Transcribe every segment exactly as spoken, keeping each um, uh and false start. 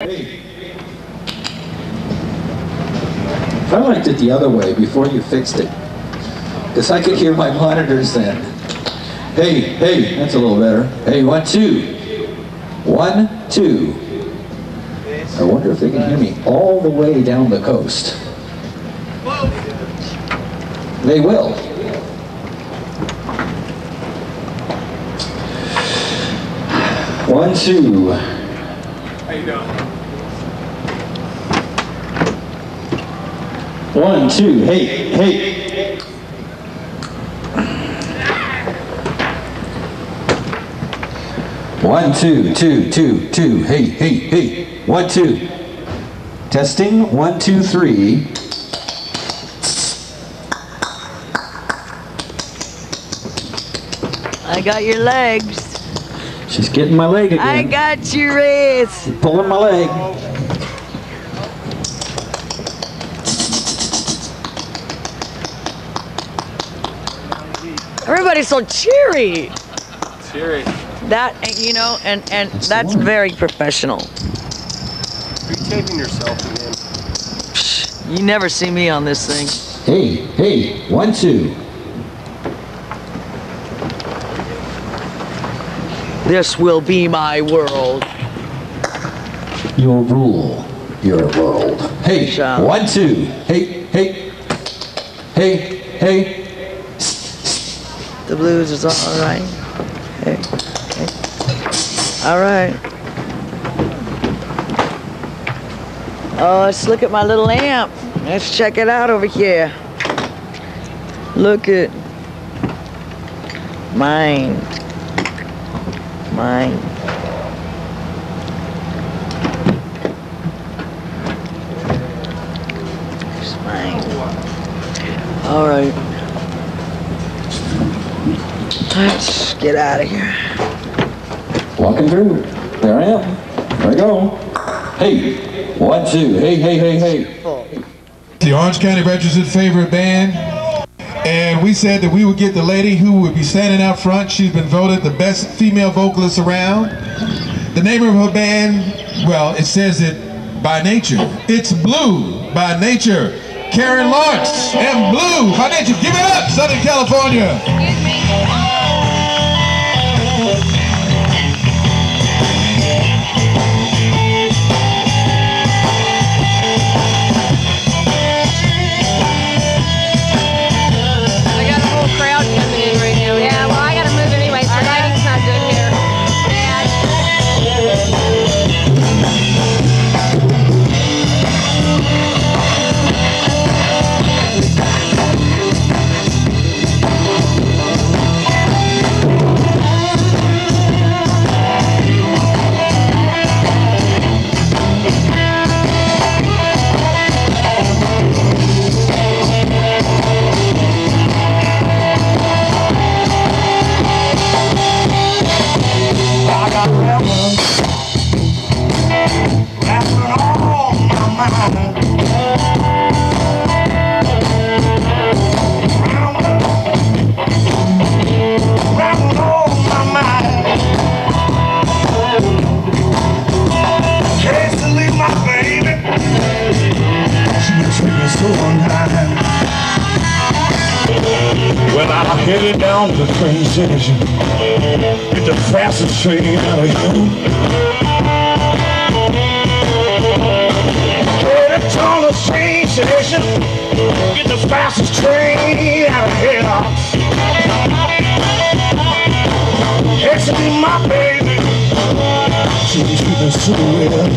I liked it the other way before you fixed it, because I could hear my monitors then. Hey, hey, that's a little better. Hey, one, two. One, two. I wonder if they can hear me all the way down the coast. They will. One, two. How you doing? One, two, hey, hey. One, two, two, two, two, hey, hey, hey. One, two. Testing, one, two, three. I got your legs. She's getting my leg again. I got your wrist. Pulling my leg. Everybody's so cheery. Cheery. That, you know, and, and that's, that's very professional. Are you taping yourself again? You never see me on this thing. Hey, hey, one, two. This will be my world. You'll rule your world. Hey, Shall. one, two. Hey, hey, hey, hey. The blues is all right. Hey, hey. All right. Oh, let's look at my little amp. Let's check it out over here. Look at mine. Mine. Here's mine. All right. Let's get out of here. Walking through. There I am. There I go. Hey, one, two. Hey, hey, hey, hey. The Orange County Registered Favorite Band. And we said that we would get the lady who would be standing out front. She's been voted the best female vocalist around. The name of her band, well, it says it by nature. It's Blue by Nature. Karen Lawrence and Blue by Nature. Give it up, Southern California. Well, I'm headed down to the train station. Get the fastest train out of here. Headed down to the train station. Get the fastest train out of here. Actually, my baby, she's treating so well.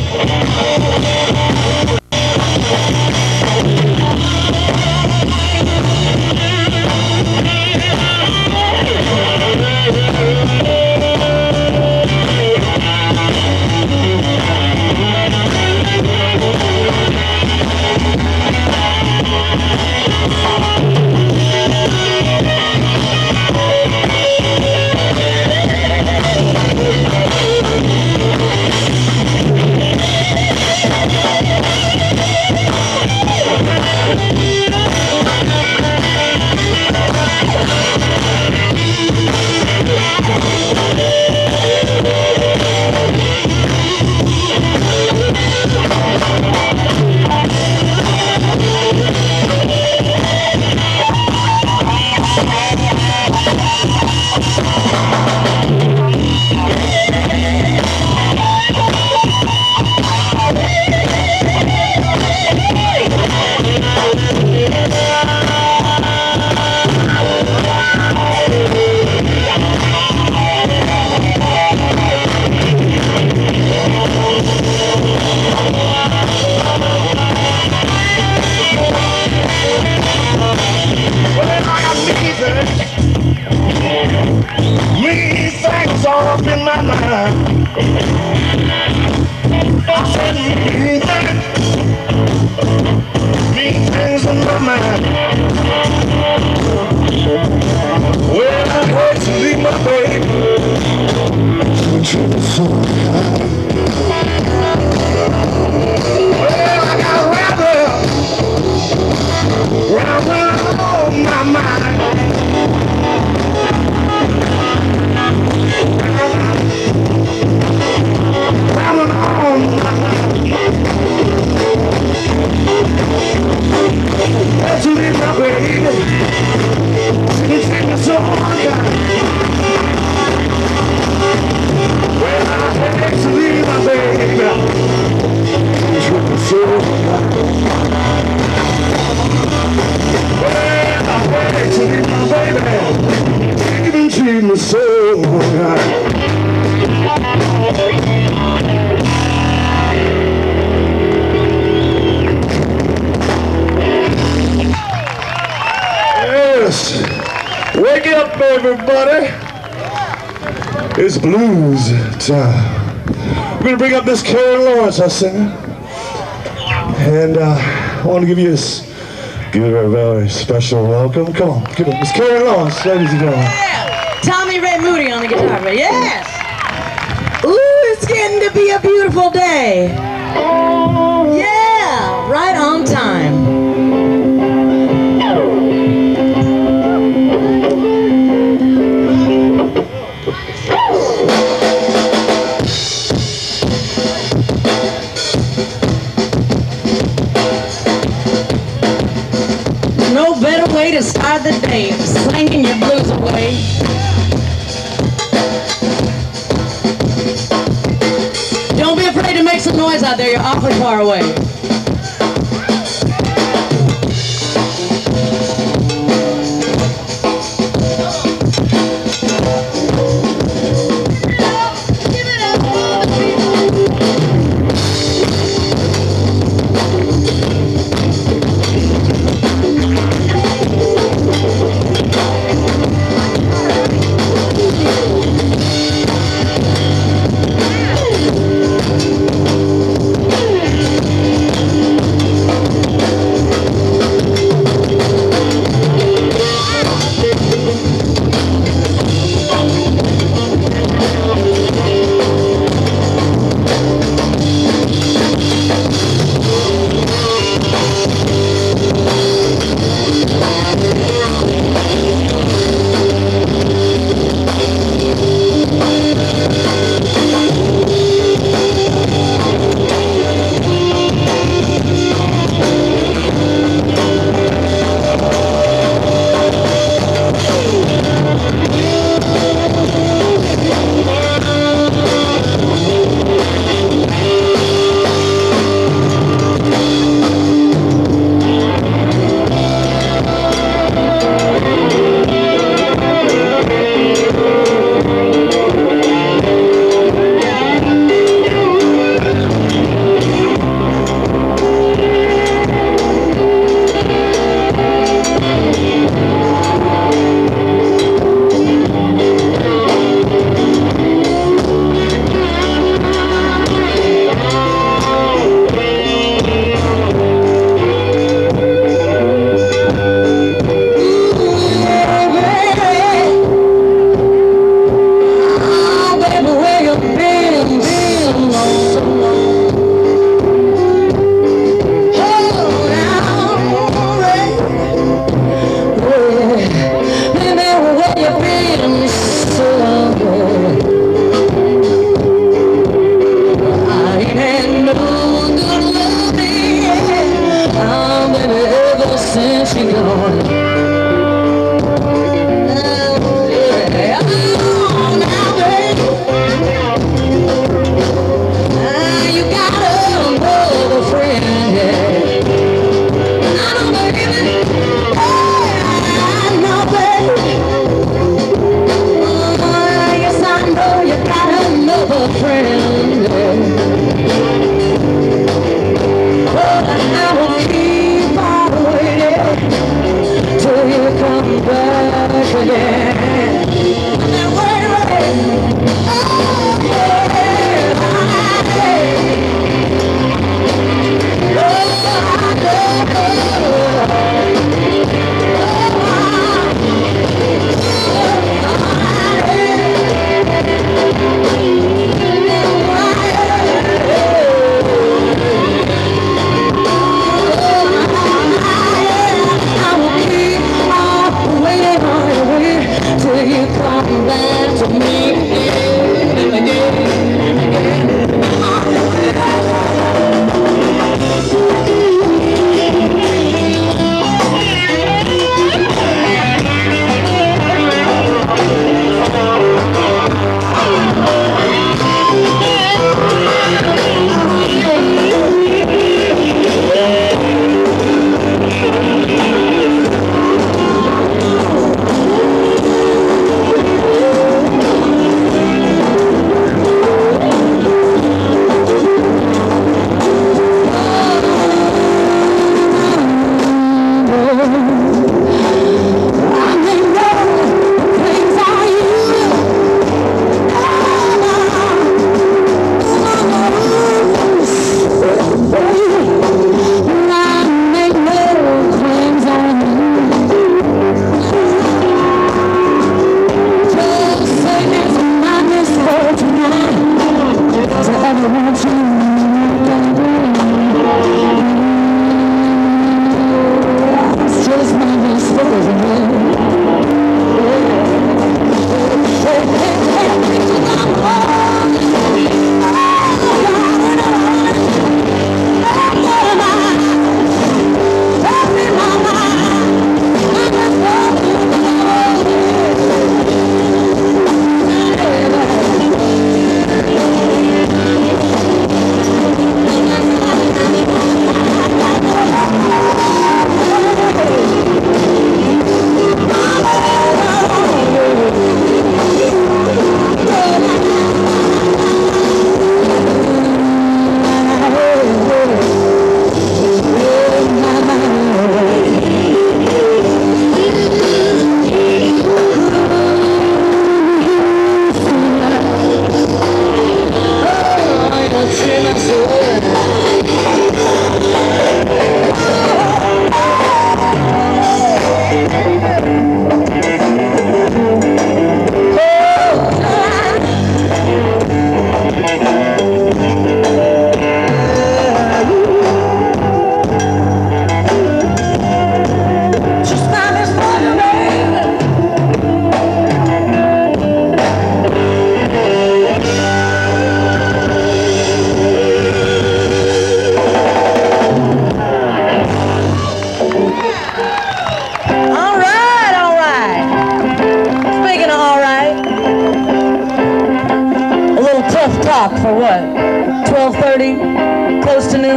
Mean things on my mind. Well, I hate to leave my baby. So well, I got a rather rather on my mind. Rather on my mind. Had to leave my baby. Didn't take me so long. Well, I hate to leave my baby. So well, I hate to leave my baby. Even treat me so good. Yes, wake up, everybody. It's blues time. We're gonna bring up Miss Karen Lawrence, our singer, and uh, I want to give you this, give her a very special welcome. Come on, give it, Miss Karen Lawrence, ladies and gentlemen. Yeah, Tommy Red Moody on the guitar, but yes. Ooh, it's getting to be a beautiful day. Yeah, right on time. No better way to start the day, slinging your blues away. Don't be afraid to make some noise out there, you're awfully far away.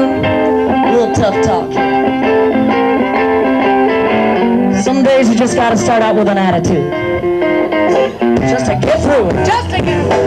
Real tough talk. Some days you just gotta start out with an attitude. Just to get through it. Just to get through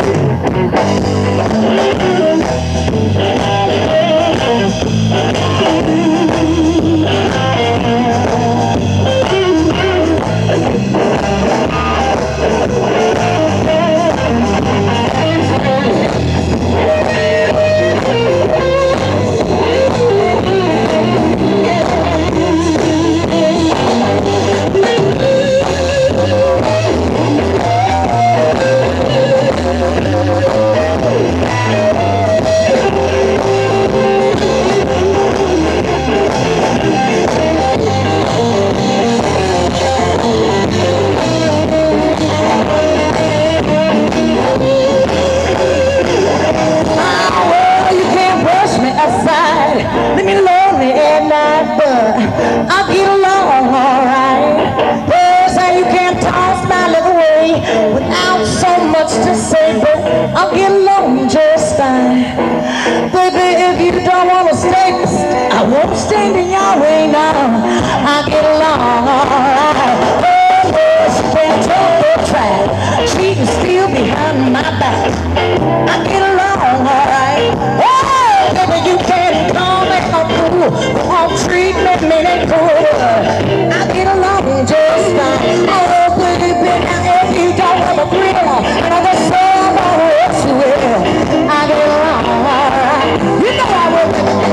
standing your way now, I get along alright. Oh, she can't talk the track, she can steal behind my back. I get along alright. Oh, baby, you can't call me a fool, won't treat me mean good. I get along just fine. Oh, baby, now if you don't have a grill, another song I'll wish you will. I get along alright. You know I will.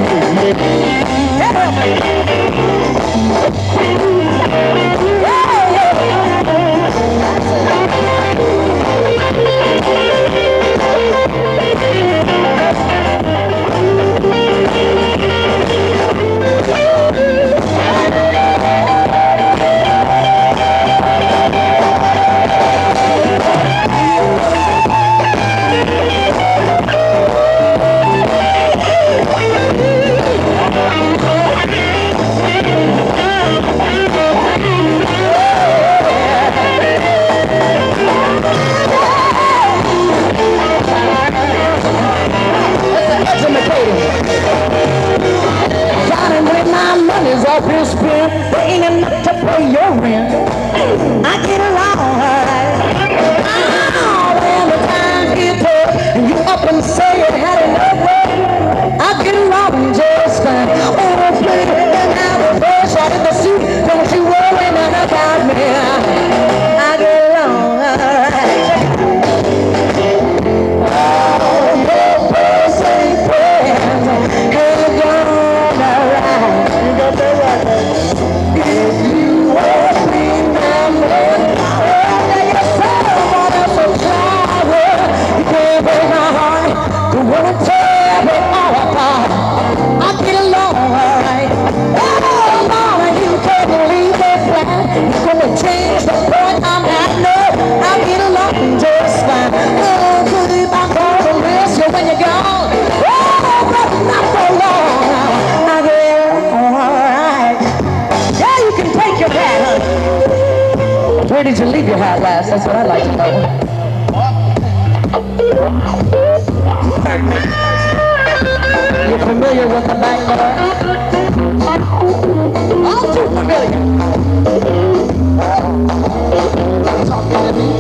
Ain't enough to pay your rent. I get along alright. Oh, when the times get tough and you up and say you had enough work, I get along just fine. Oh, baby, and now the first shot in the suit, don't you worry none about me. I get along alright. Oh, no person friends have gone alright. You got that right. If you won't remember, someone else will try. You can't break my heart, you won't tear me all apart. I get along alright. Oh, mama, you can't leave me flat. You're gonna change the point I'm at. No, I get along just fine. Oh, could you back on the risk when you're gone? Oh, but not for long. I get along alright. Yeah, you can take your hat, honey. Where did you leave your hat last? That's what I'd like to know. You're familiar with the back door? All too familiar. Talking to me.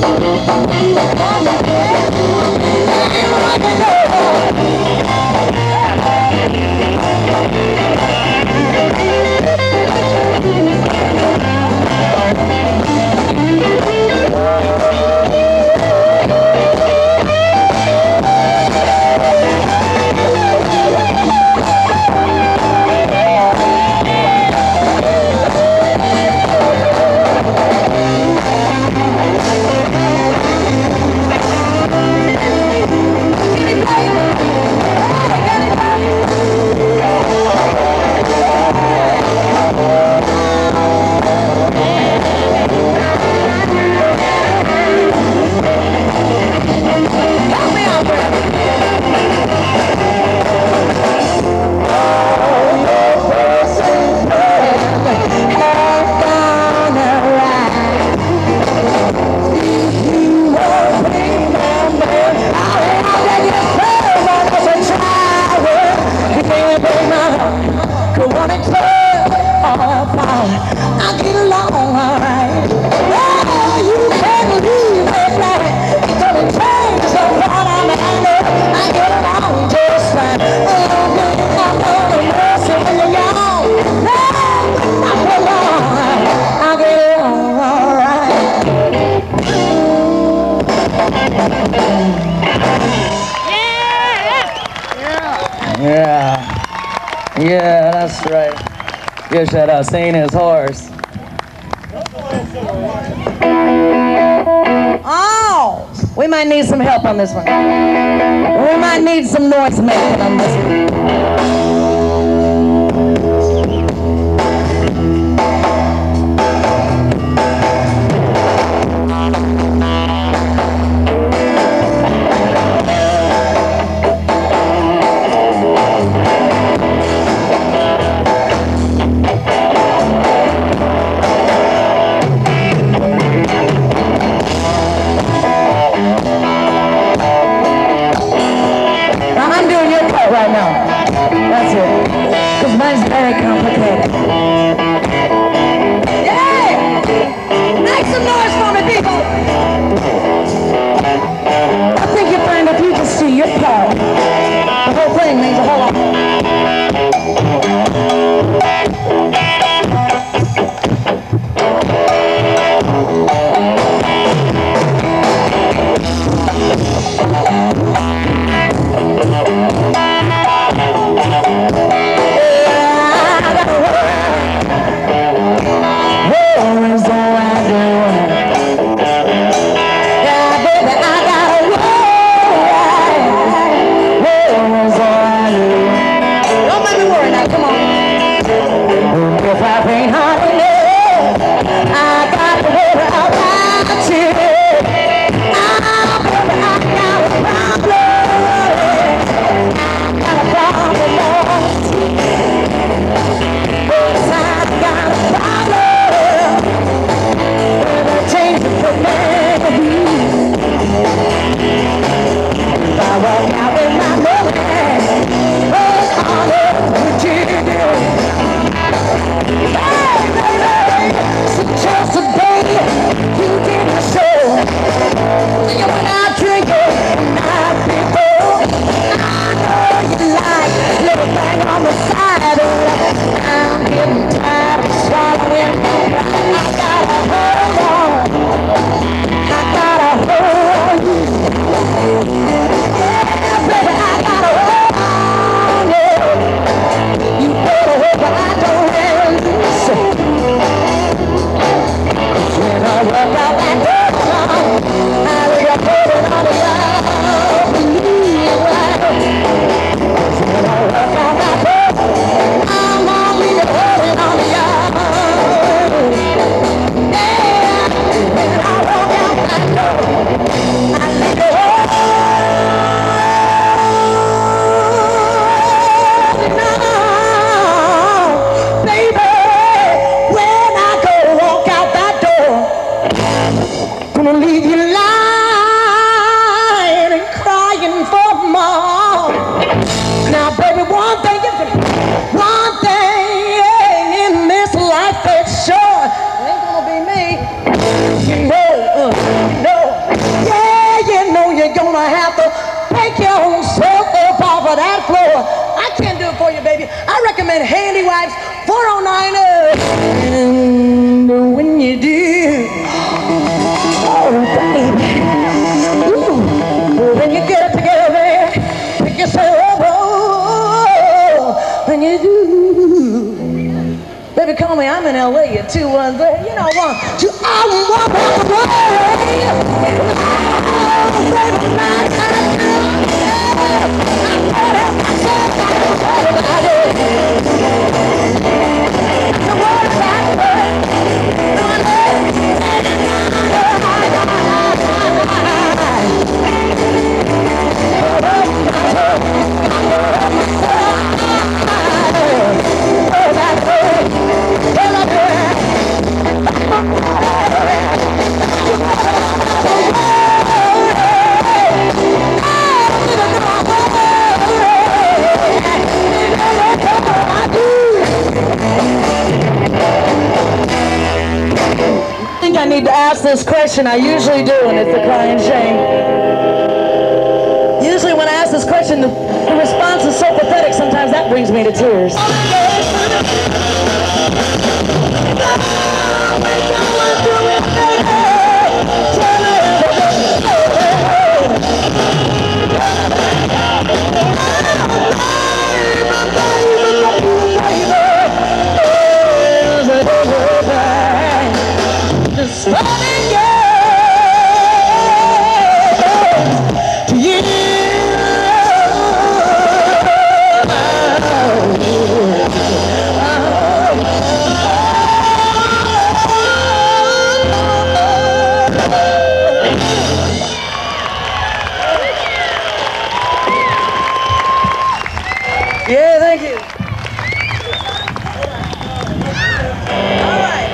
gonna tear all apart. I get along alright. Oh, you can't leave me right. It's gonna change so far I'm at. I get along just fine. Oh, baby, I'm gonna mercy when you're gone. No, not for long. I get along alright. Yeah, yeah, that's right. Gish had uh, seen his horse. Oh, we might need some help on this one. We might need some noise making on this one. Right now. That's it. Because mine's very complicated. Yeah! Make some noise for me, people! I think you find if you just see your part, the whole thing means a whole lot. Handy wipes, four oh nine, and when you do, oh baby, ooh, when you get it together, pick yourself up, oh, when you do, baby call me, I'm in L A at two one three, you know, one, two, I walk away, oh, baby, my time, I can't help myself, I do. Oh, ask this question, I usually do, and it's a crying shame. Usually when I ask this question, the, the response is so pathetic, sometimes that brings me to tears. Yeah, thank you. All right.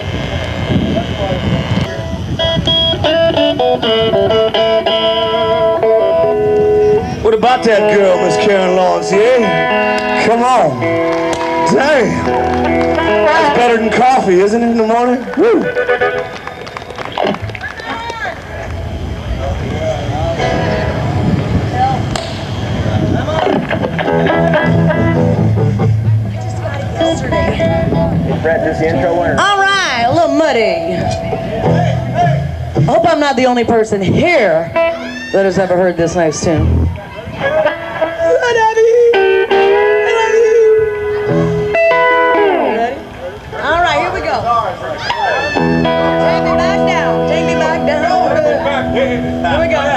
What about that girl, Miss Karen Lawrence, yeah? Come on. Dang. That's better than coffee, isn't it, in the morning? Woo. Practice the intro one. All right, a little muddy. I hope I'm not the only person here that has ever heard this nice tune. All right, here we go. Take me back down. Take me back down. Here we go.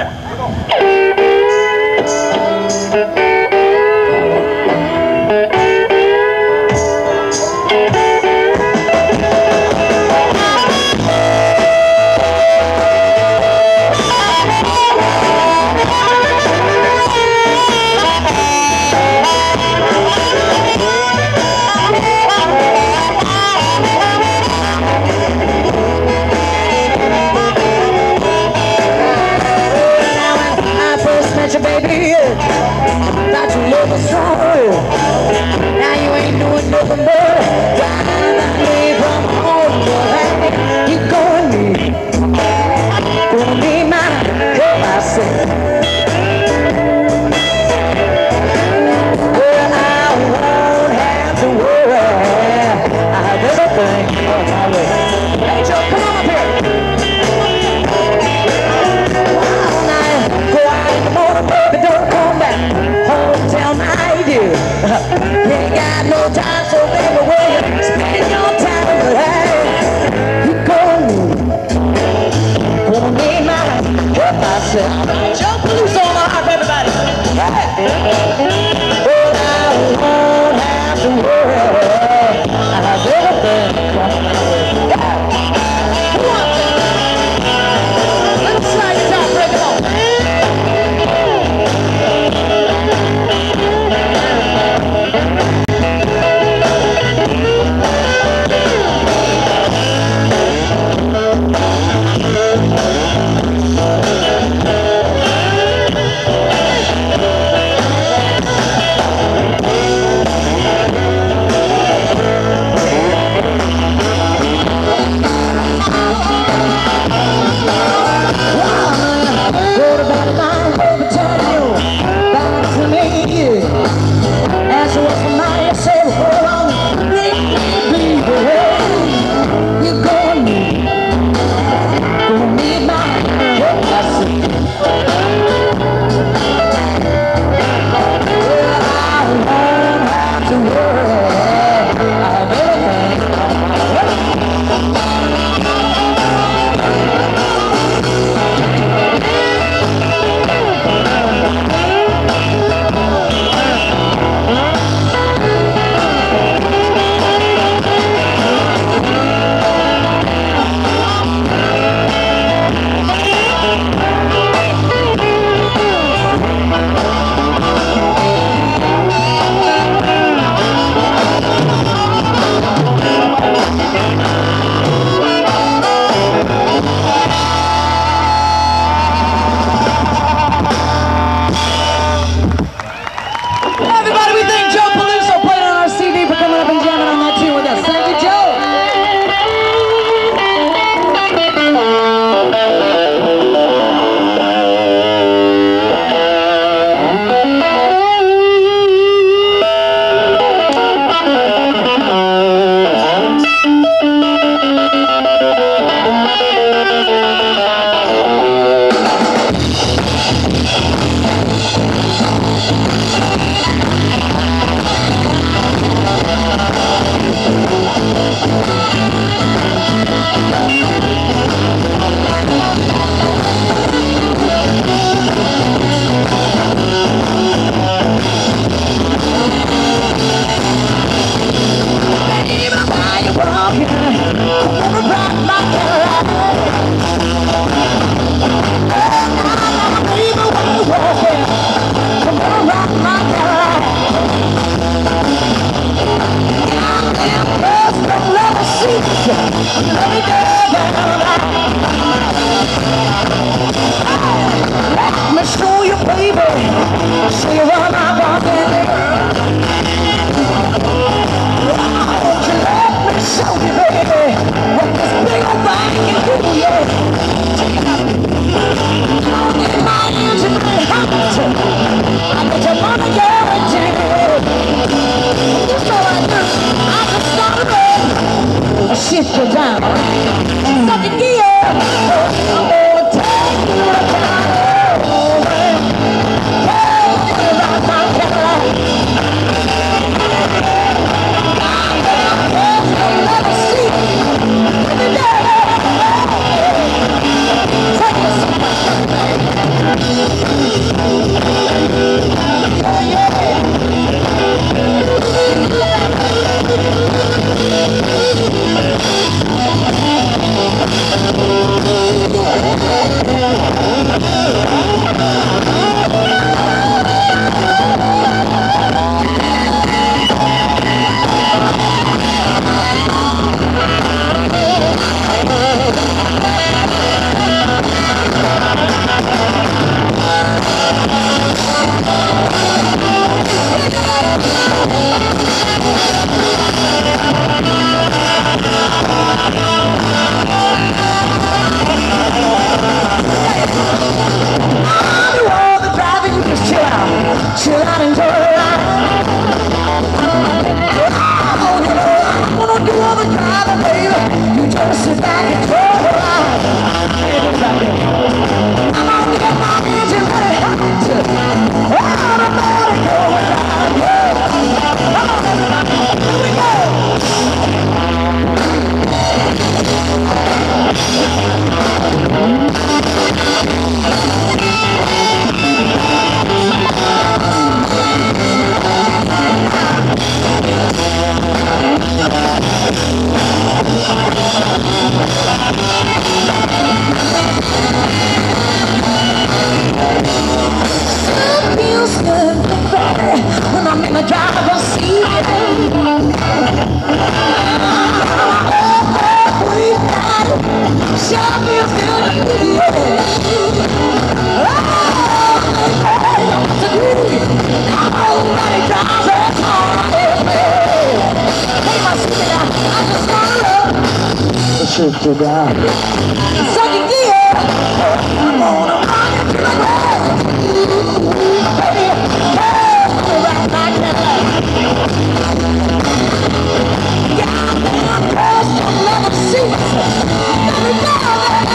Jump loose on the harp, everybody. Well, I won't have to worry. I have everything coming my way. Come on. Let's slide guitar, break it on. walking. Come on and rock my Cadillac. Baby, when we're walking, come on and rock my Cadillac. Goddamn girls from leather seats, let me down, down, let me show you, baby, show you what I'm walking. Won't you let me show you, baby, what this big old thing can do, yeah. I'll get my engine really hot. I bet you wanna guarantee. Just all I do, I just start it. I shift you down. Suck it gear. I'm gonna take you to town. Hey, around my Cadillac. I'm gonna press the leather seat. Let me down. Take it. Yeah, yeah. Chill out, enjoy the ride. Oh, you know, I wanna do all the driving, baby. You just sit back and enjoy the ride. I'm gonna get my engine ready hot. Oh, the motor going down, yeah. Come on, everybody, here we go. It feels good, baby, when I'm in the driver's seat. Sure feels good, yeah. Come on, buddy, drive that car, baby. Hey, my sweetie, I just wanna love. Shift you down. Suck it, yeah. I'm gonna run it to the ground. Baby, hey, around my Cadillac. Goddamn girls from leather seats. Let me down,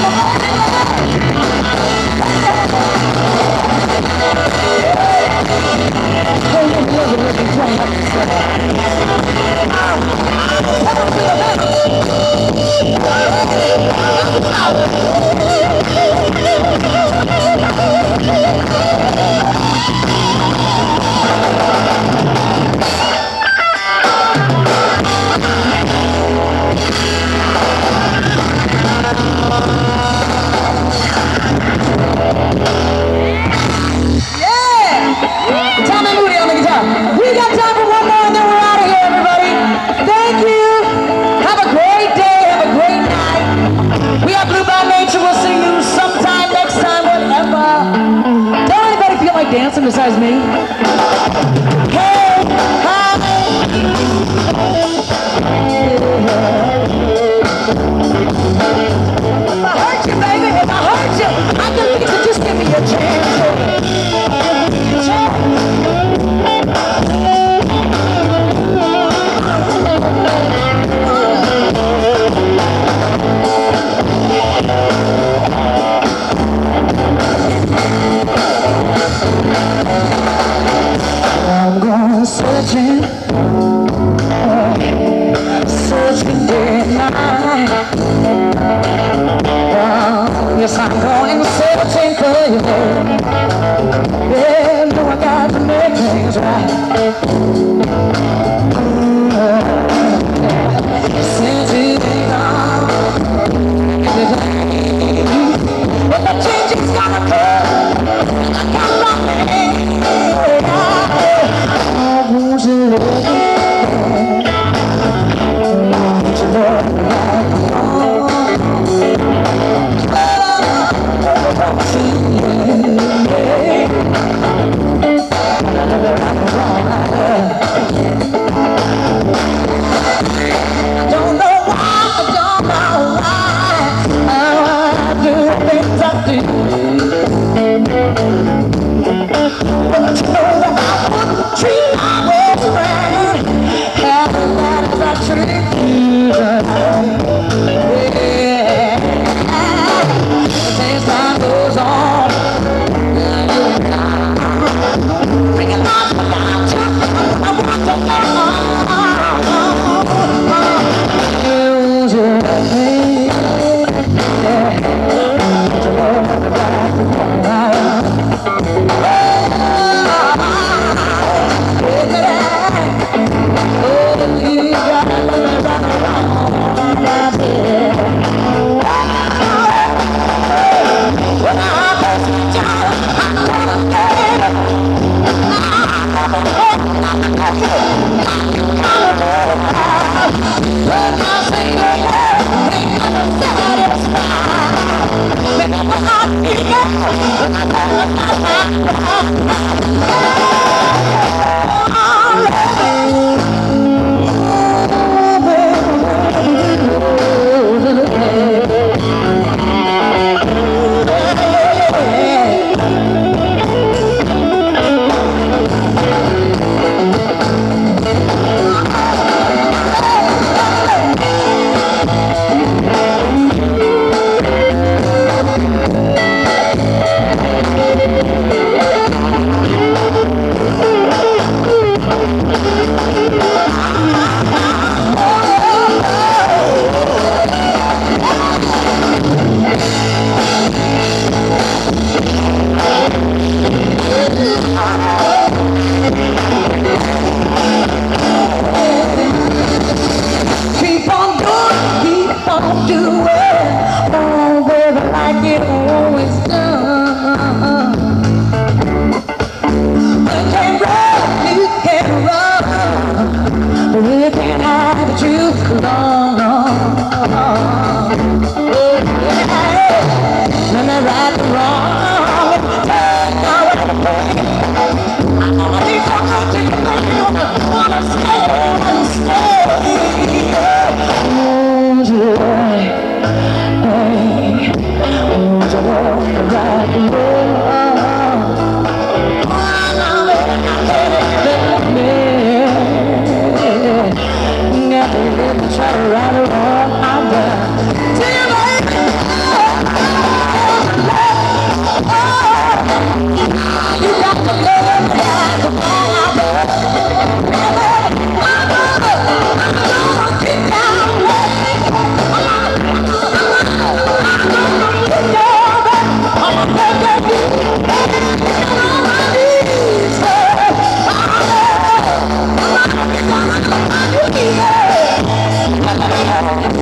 Tommy Moody on the guitar. We got time for one more and then we're out of here, everybody. Thank you. Have a great day. Have a great night. We are Blue by Nature. We'll see you sometime next time, whatever. Don't anybody feel like dancing besides me? Hey, hi. If I hurt you, baby, if I hurt you, I can fix it. Just give me a chance. I'm going searching, searching day and night. Oh, yes, I'm going searching for you. Yeah, no, I got to make things right. Since you Yeah.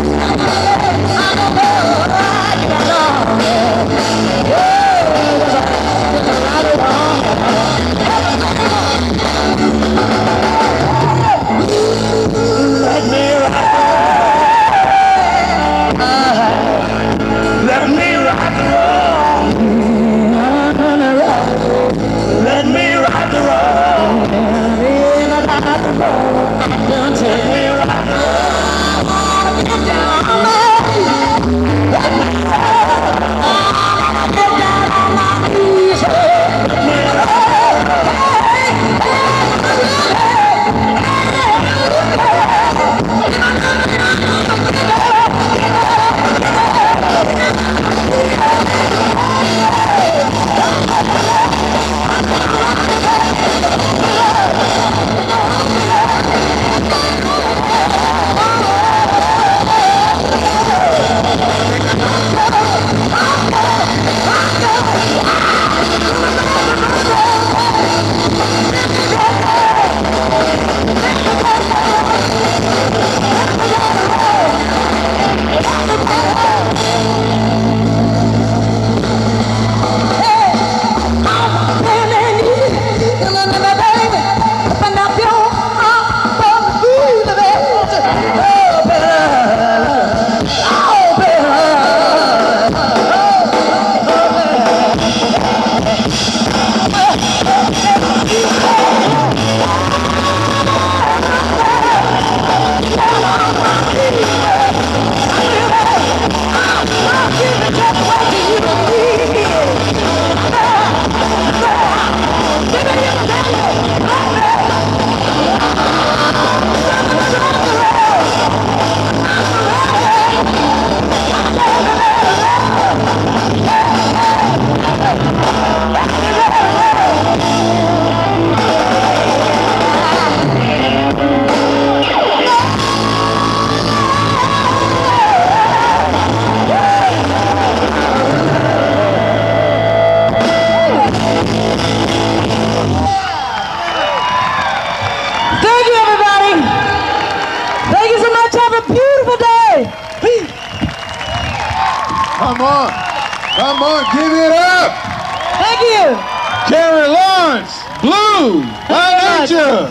on. Come on, give it up. Thank you. Karen Lawrence, Blue, by nature.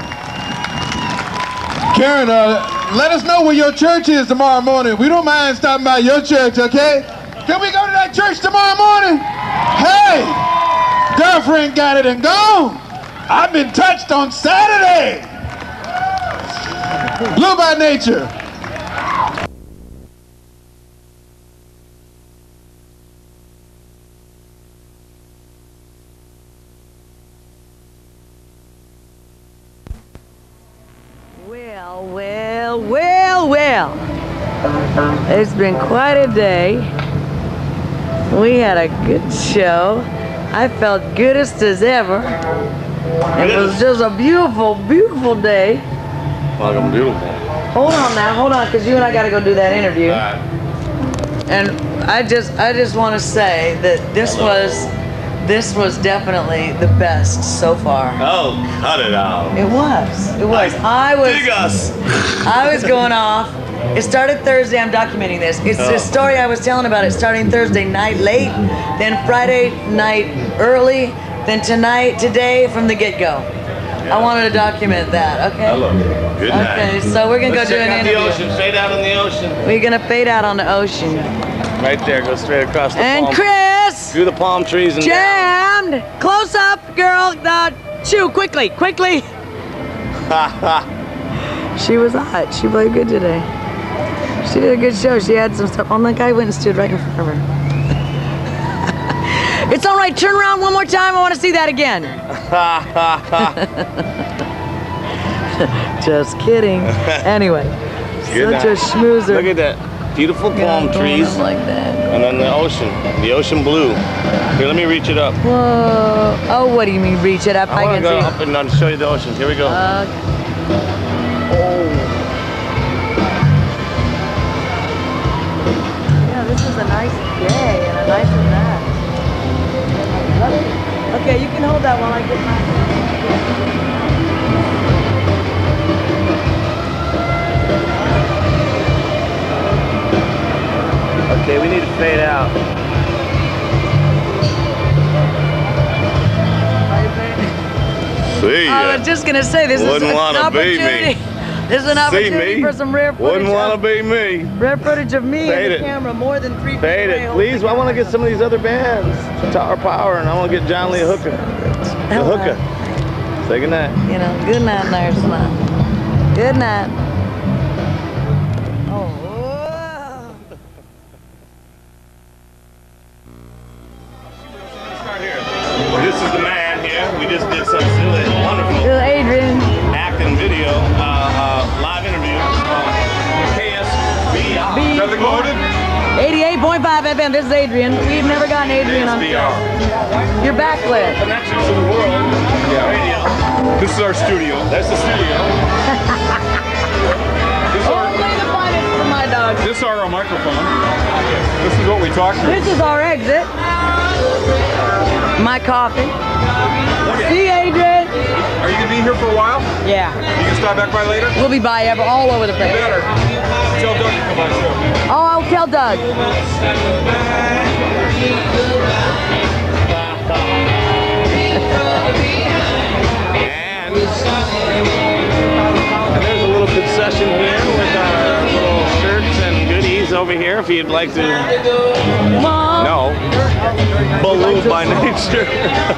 Karen, uh, let us know where your church is tomorrow morning. We don't mind stopping by your church, okay? Can we go to that church tomorrow morning? Hey, girlfriend got it and gone. I've been touched on Saturday. Blue by nature. Well, well, well, well. It's been quite a day. We had a good show. I felt goodest as ever. It was just a beautiful, beautiful day. Welcome, beautiful. Hold on now, hold on, because you and I got to go do that interview. All right. And I just, I just want to say that this was, this was definitely the best so far. Oh, cut it out. It was. It was. I was. Dig us. I was going off. It started Thursday. I'm documenting this. It's Oh. the story I was telling about it starting Thursday night late, then Friday night early, then tonight, today from the get-go. I wanted to document that. Okay. Hello. Good night. Okay. So we're gonna Let's go do check an out interview. the ocean. Fade out on the ocean. We're gonna fade out on the ocean. Right there. Go straight across the And palm. Chris. Through the palm trees and down. Jammed. Close up, girl. Uh, chew quickly, quickly. She was hot. She played good today. She did a good show. She had some stuff on. The guy went and stood right in front of her. It's all right. Turn around one more time. I want to see that again. Just kidding. Anyway, Good such night. a schmoozer. Look at that. Beautiful palm Going trees. up like that. And then the ocean. The ocean blue. Here, let me reach it up. Whoa. Oh, what do you mean reach it up? I, I, want can to go see. up and down to show you the ocean. Here we go. Okay. Yeah, this is a nice day and a nice event. Okay, you can hold that while I get my... Okay, we need to fade out. See I ya. was just gonna say this Wouldn't is an wanna be opportunity. me. This is an See opportunity me? for some rare footage. Wouldn't want to of, be me. rare footage of me Fade and it. the camera more than three feet Fade away it, holding please. the I want to camera. get some of these other bands. Tower Power, and I want to get John Lee Hooker. The Hello. Hooker. Say goodnight. You know, good night, nurse. Good night. Oh. This is the man here. We just did some silly, wonderful Little Adrian. acting video, uh, uh, live interview on K S B R. B- Nothing loaded? eighty-eight point five F M. This is Adrian. We've never gotten Adrian on. K S B R. You're backlit. Connection to the world. Radio. This is our studio. That's the studio. This is our, Only the finest for my dog. this is our microphone. This is what we talk to. This is our exit. My coffee. See you, Adrian. Are you going to be here for a while? Yeah. You can stop back by later? We'll be by ever all over the place. Better. Tell Doug to come by too. Oh, I'll tell Doug. And, and there's a little concession here with our little shirts and goodies over here if you'd like to. Mom. No. Baloo by nature.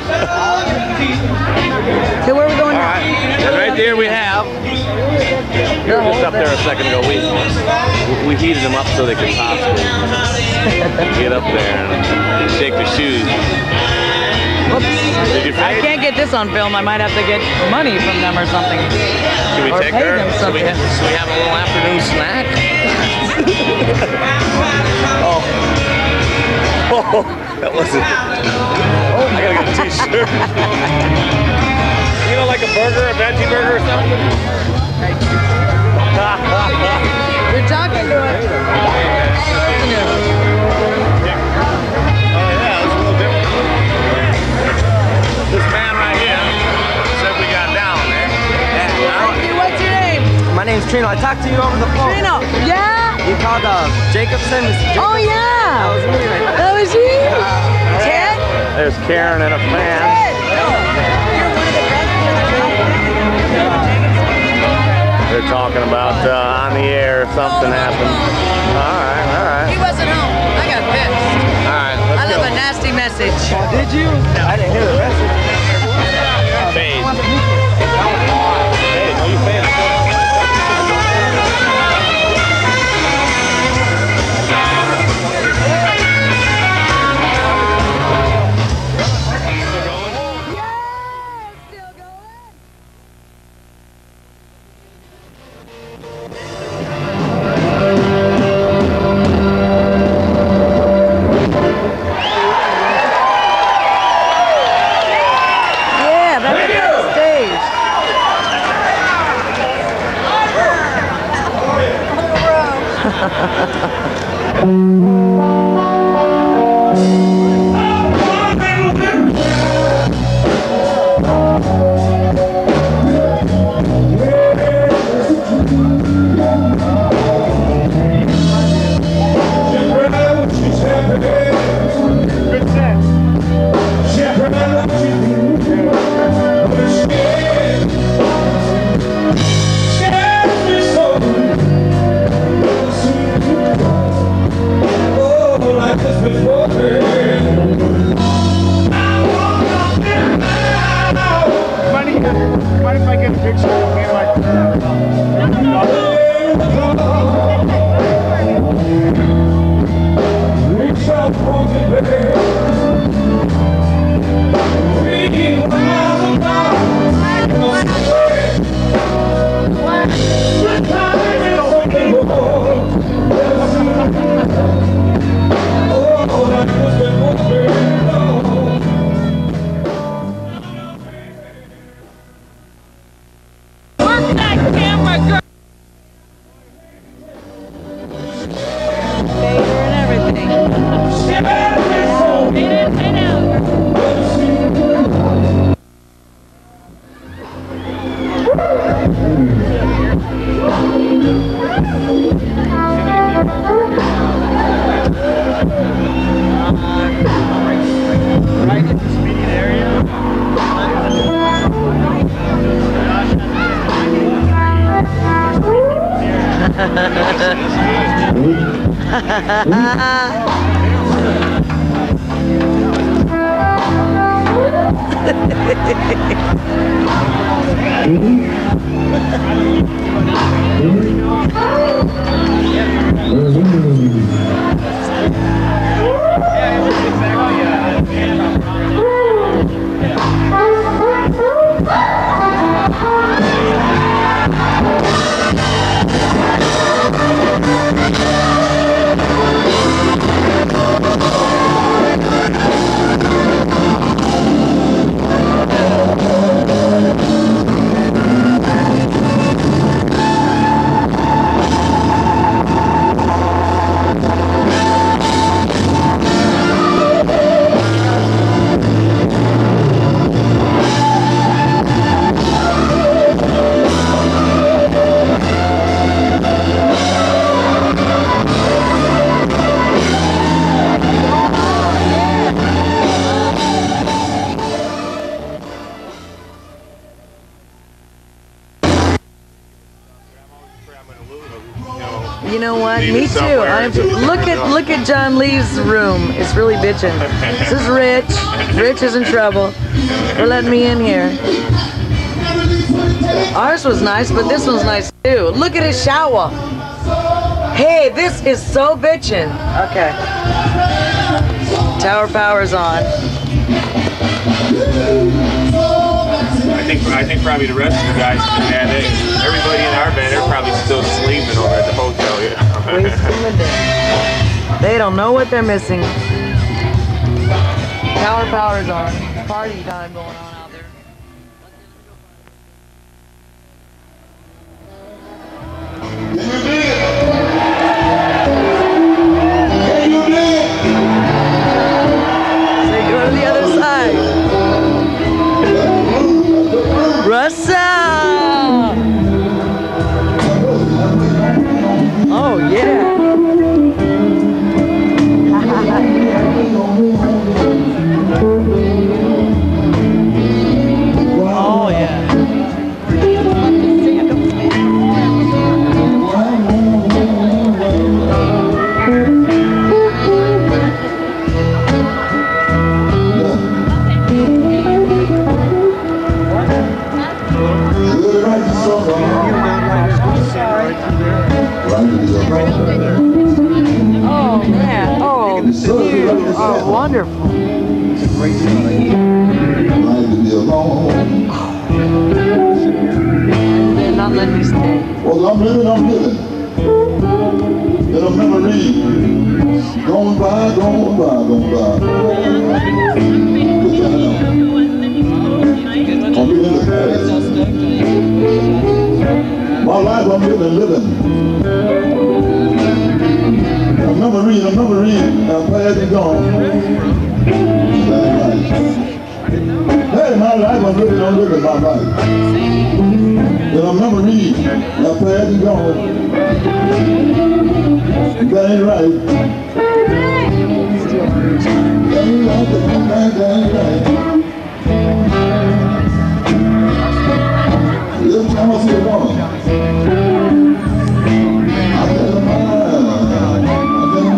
Okay, where are we going All now? right. And right there we have. You were just up there a second ago. We we heated them up so they could possibly get up there and shake their shoes. Whoops. Did you I fade? can't get this on film. I might have to get money from them or something. Should we or take pay her? them Should we, something. should we have a little afternoon snack? oh. Oh, that wasn't. Oh, I gotta get a t-shirt. You know, like a burger, a veggie burger or something? You're talking to it. Oh yeah, it's a little different. This man right here said we got down there. Hey, what's your name? My name's Trino. I talked to you over the phone. Trino. Yeah? We called uh, Jacobson. Mister Oh Jacobson. yeah. That was me right there. That was you. Ted? There's Karen and a fan. Ted. You're one of the best in the They're talking about uh, on the air something happened. All right, all right. He wasn't home. I got pissed. All right, let's I go. left a nasty message. Did you? I didn't hear the message. Fade. Hey, no, you fade. Yeah, that's backstage. Mind if I get a picture of me like reach out for me, baby. Reading miles about the time is something more. Oh, that was before very long. Fader and everything. Right in this immediate area. You know what? Me too. I'm, look at look at John Lee's room. It's really bitchin'. This is Rich. Rich is in trouble for letting me in here. Ours was nice, but this one's nice too. Look at his shower. Hey, this is so bitchin'. Okay. Tower power's on. I think I think probably the rest of the guys, yeah, they, everybody in our band, they're probably still sleeping over at the hotel. Yeah. Wasting the day. They don't know what they're missing. Tower power's on. Party time going on out there. So you go to the other side. Russell! Oh yeah! Oh man, oh, you are wonderful. They're not letting me stay. Well, I'm living, I'm living. In a memory, going by, going by, going by. I'm living the past. My life I'm living, living. A memory, a memory, I'm past and gone. Hey, my life I'm living, I'm living my life. In a memory, I'm past and gone. That ain't right. That ain't right, that ain't right, that ain't right. Every time I see a woman, I tell her mine, I tell her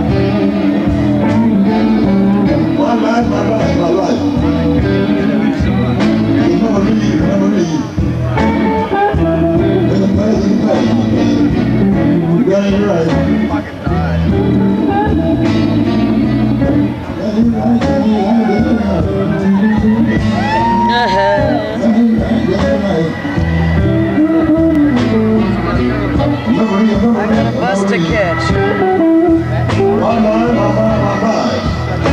mine. My life, my life, my life. Remember me, remember me. In the past, in the past, in the past. That ain't right. That ain't right, that ain't right, that ain't right. That ain't right, that ain't right. I got a bus to catch. My mind, my mind, my mind.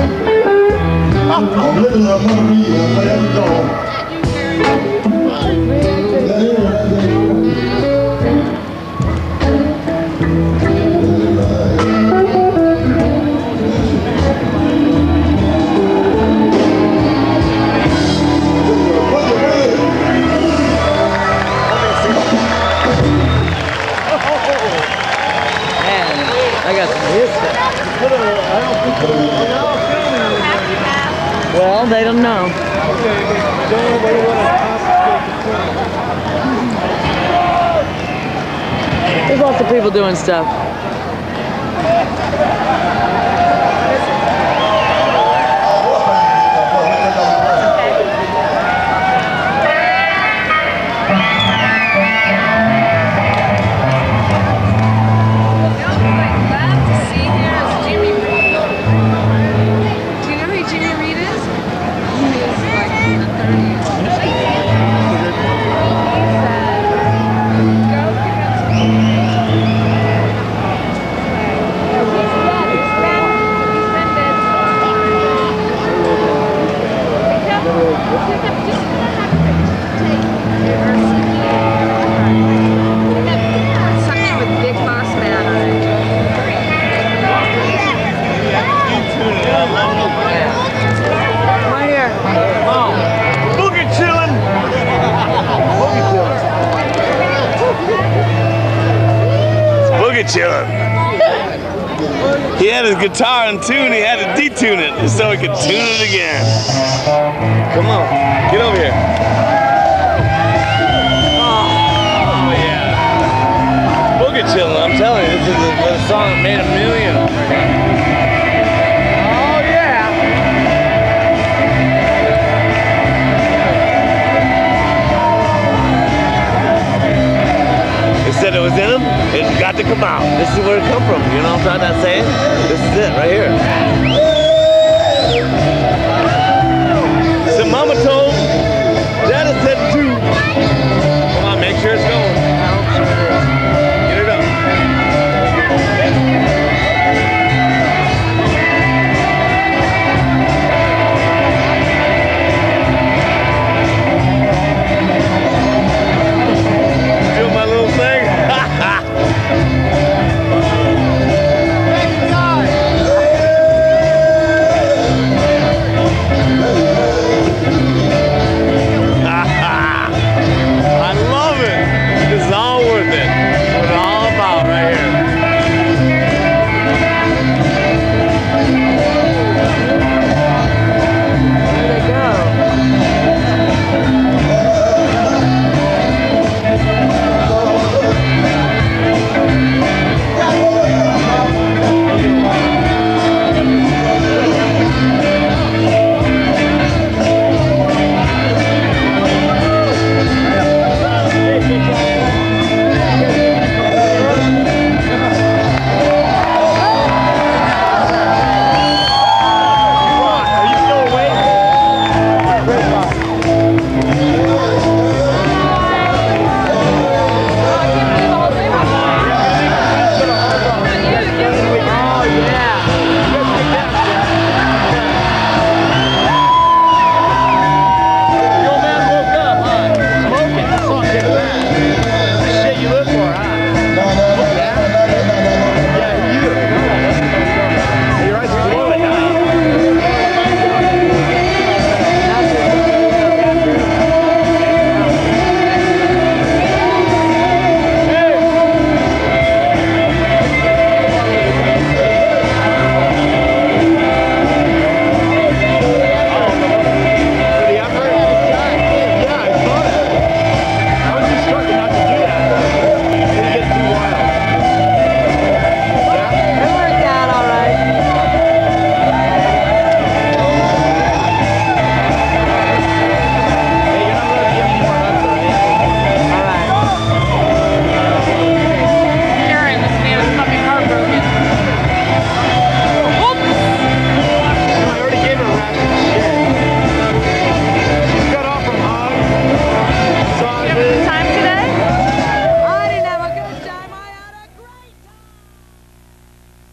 I'm living in a memory, I'm glad to go. That ain't right, that ain't right. I got some hits there. Well, they don't know. There's lots of people doing stuff. Chillin'. He had his guitar in tune, he had to detune it so he could tune it again. Come on, get over here. Oh yeah. Boogie Chillin', I'm telling you, this is a, a song that made a million. Oh yeah. They said it was in him. It's got to come out. This is where it come from. You know what I'm trying to say? This is it right here. So Mama told, Dada said two. Come on, make sure it's going. Get it up. Doing my little thing.